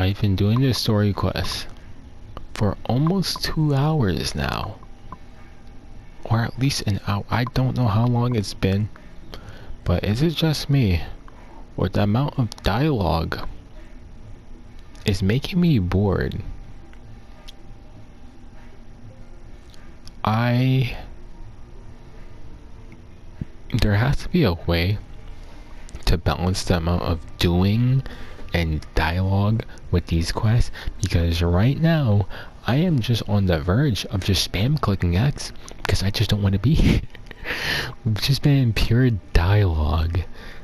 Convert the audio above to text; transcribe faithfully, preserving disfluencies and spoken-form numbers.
I've been doing this story quest for almost two hours now. Or at least an hour. I don't know how long it's been. But is it just me? Or the amount of dialogue is making me bored? I... There has to be a way to balance the amount of doing and dialogue with these quests, because right now I am just on the verge of just spam clicking X because I just don't want to be here. We've just been in pure dialogue